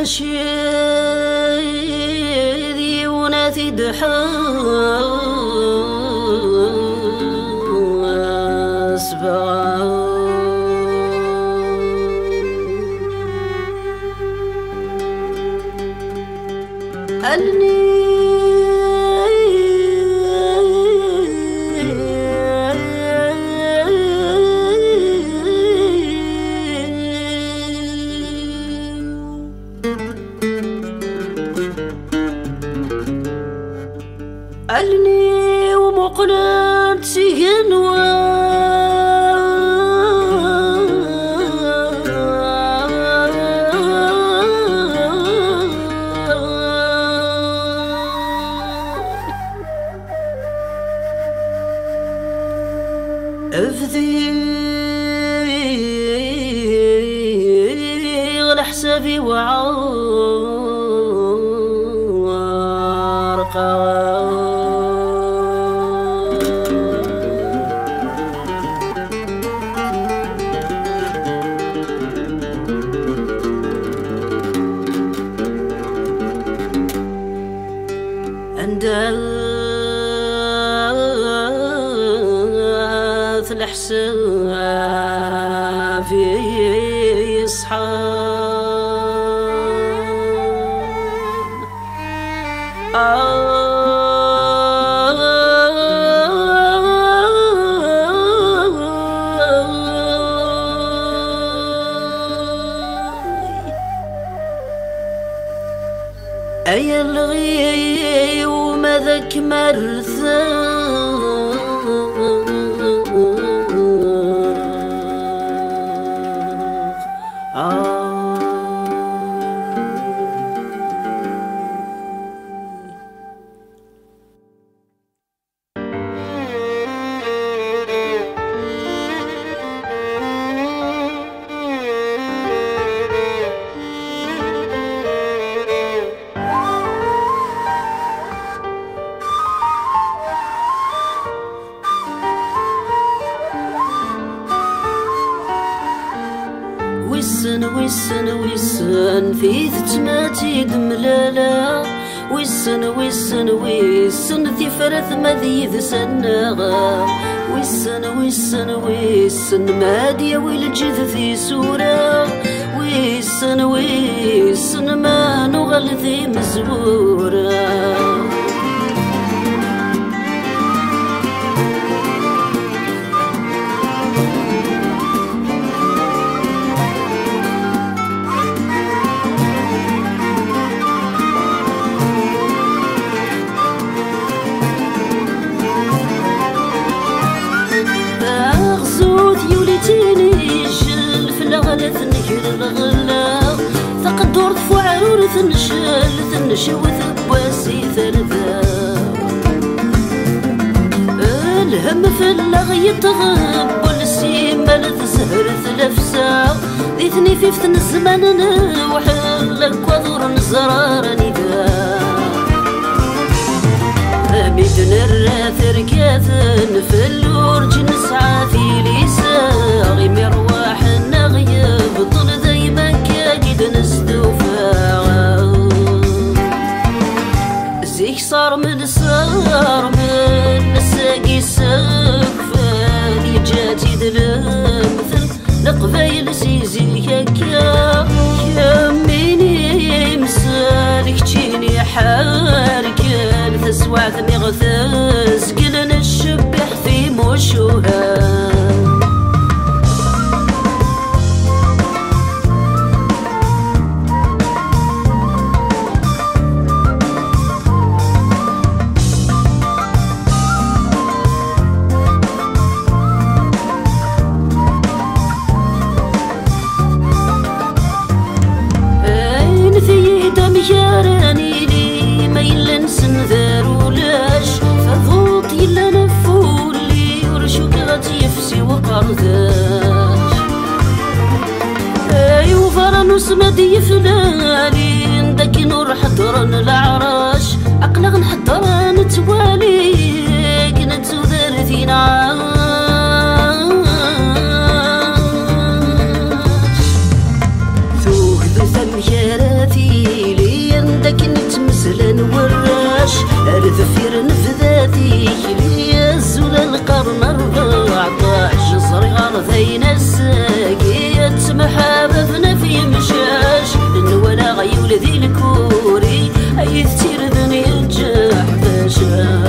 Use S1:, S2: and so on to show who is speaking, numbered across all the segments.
S1: شيدي وناثي دحاسبا ألني ألني ومقلت سينوا أفذي لحسابي وعارقا أنداث الحساب يصحى أي الغي وماذاك مرثا ويسن في ثتماتي دملالا ويسن ثفرث مذيذ سناغا ويسن ماديا والجذ في سورة ويسن ما نغل ذي مزورة الغلا فقدور فعرور ثنشوث بواسي ثرثا الهم في اللغي يطغب والسيمة لتسهر ثلفسا ذيثني في فتن الزمان نوحلك وضور نزرار نذا ميدن الراثر كاثن في اللورج نسعى في ليسا غي مرواح النغيب طل دايما كاقيد نستوفى زيك صار من نساقي سقفاني جاتي دلمثل لقبايل سيزي هكا يميني مسالك جيني حاركان تسوع ثمي غثاس قلنا الشبح في موشوها ياراني لي ميلن سنذار ولاش فضوط يلا نفولي ورشوك غد سمر نفذاتي لي زول القرن 14 صغار ذين الساقية محاببنا في مشاش ولا غيول ذي الكوري أي كتير ذني الجاح باشا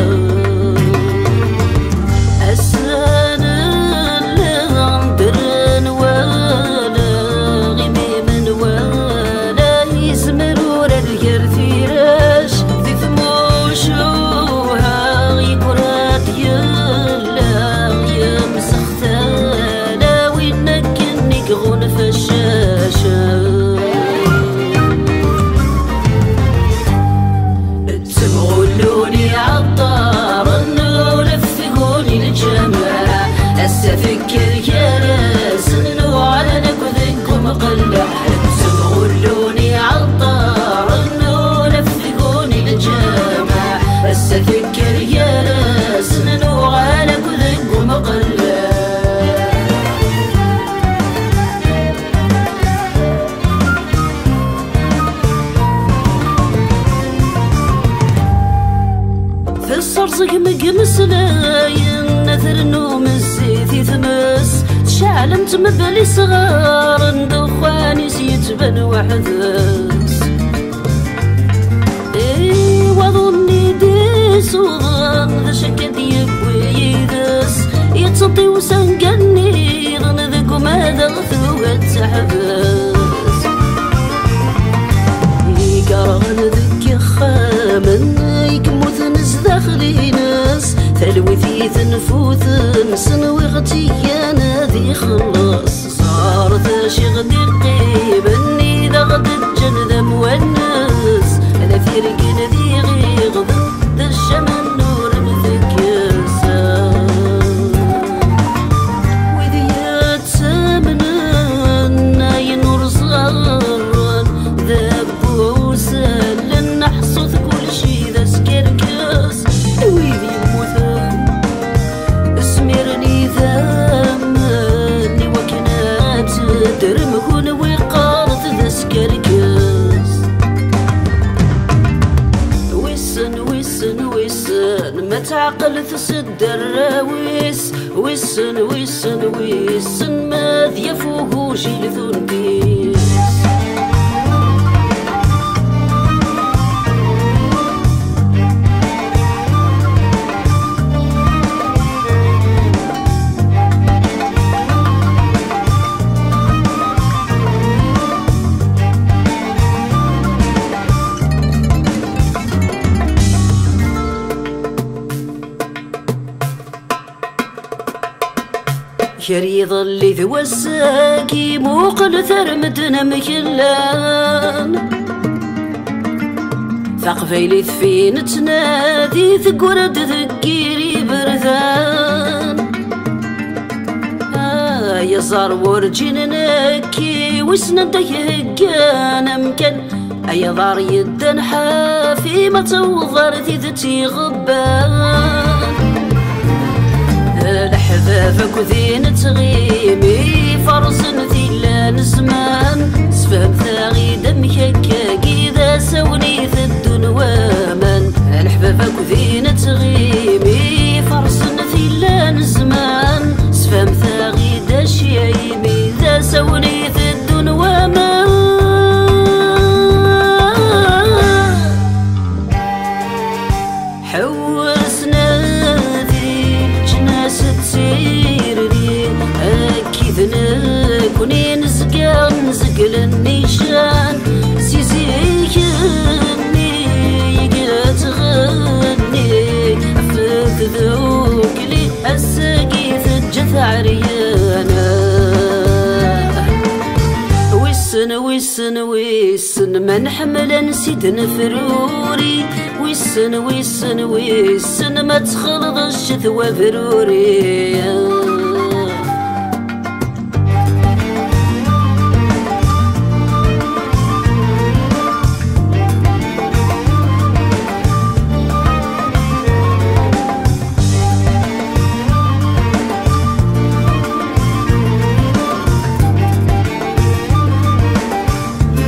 S1: صرصق مقمس لاين نثر النوم الزيت يثمس شعلمت مبلي صغار ندخاني سيتبن وحدث وظني ديس وظن ذا شكد يبوي يدس يتصدي وسنقني ظن ذاك ما دغثو تحبس يقرغن ذك خامن يكموث نس داخلي ناس ثلوثي تنفوث نسنوي غتي انا ذي خلص صار ذا شي غدي قيبني ذا غد الجن ذا مونس انا في رقن ذي غيغض ذا الشمن نور مثكسا وذي يتسامنا ناي نور صغار ذا بوسل نحصث كل شي ذا سكركس ويذي موثان اسمرني ذامني وكنات درمكون وقارت ذا سكركس ويسن ويسن ويسن ما تعقل تسد الراويس ويسن ويسن ويسن ما ذي فوقو شي لثنديس يريض اللي ذو الساكي موقل ثرمدنا مكلان ثقفيلي ثفين تنادي ثقورد ذكيري برذان يا صار ورجين نكي وسنده يهقان مكان اي ضار يدن حافي ما توضر ذي غبان الحبابك وذين تغيمي فرص ثيلان زمان سفهم ثاغي دم حكاكي ذا سوني ثدن وامان الحبابك وذين تغيمي فرص ثيلان زمان سفهم ثاغي دا شيمي ذا سوني ثدن وامان كوني نزقل النيشان سيزيكني يقات غني أفك ذوق لي الساقي ثجث عريانا ويسن ويسن ويسن ما نحمل نسيد نفروري ويسن ويسن ويسن ما تخلط الشثوى فروري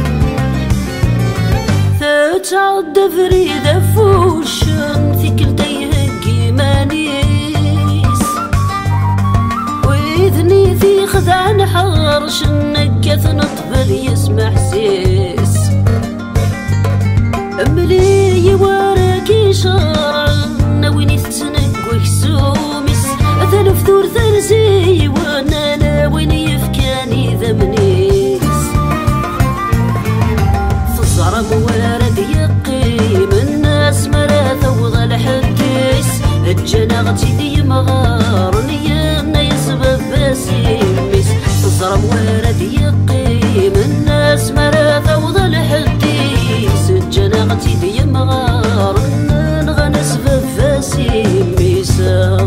S1: تعد فريدة فوشن في كل غرش النكاث نطبل يسمع حسيس أملي وراكي شارع ناويني تتنقوك سوميس ثالف ثور ثرزي وانا ناويني يفكاني ذمنيس في الزرم وارد يقيم الناس مراثا وضع الحديس الجناغتي دي مغار نيانا يسبب باسيميس في الزرم وارد يقيم الناس مراثا وضع الحديس الجناغتي دي مغار نغنى سبب باسيميس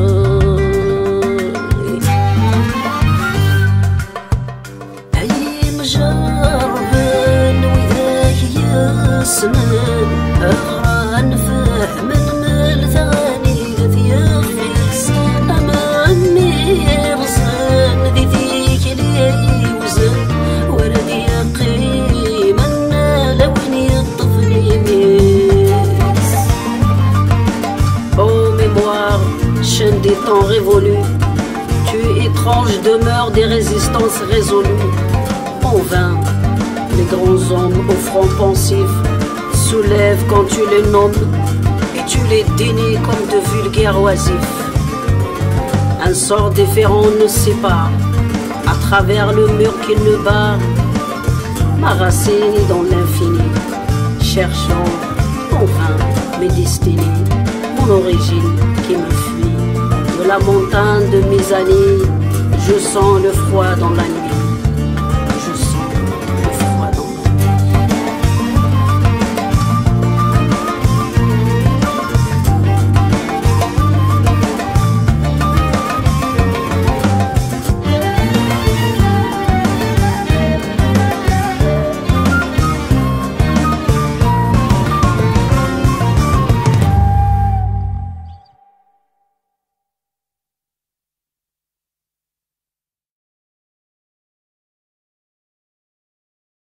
S1: سنين أغران فهم المال ثاني ذي يخفيس أمامي رزان ذي ذيك لي وزن ورد يقيم أنا لوني الطفل يميس Ô mémoire, chaîne des temps révolus, tu étrange demeure des résistances résolues. En vain, les grands hommes au front pensif soulèvent quand tu les nommes et tu les dénies comme de vulgaires oisifs. Un sort différent nous sépare à travers le mur qu'il nous barre. Ma racine est dans l'infini, cherchant en vain mes destinées, mon origine qui me fuit. De la montagne de mes années, je sens le froid dans la nuit.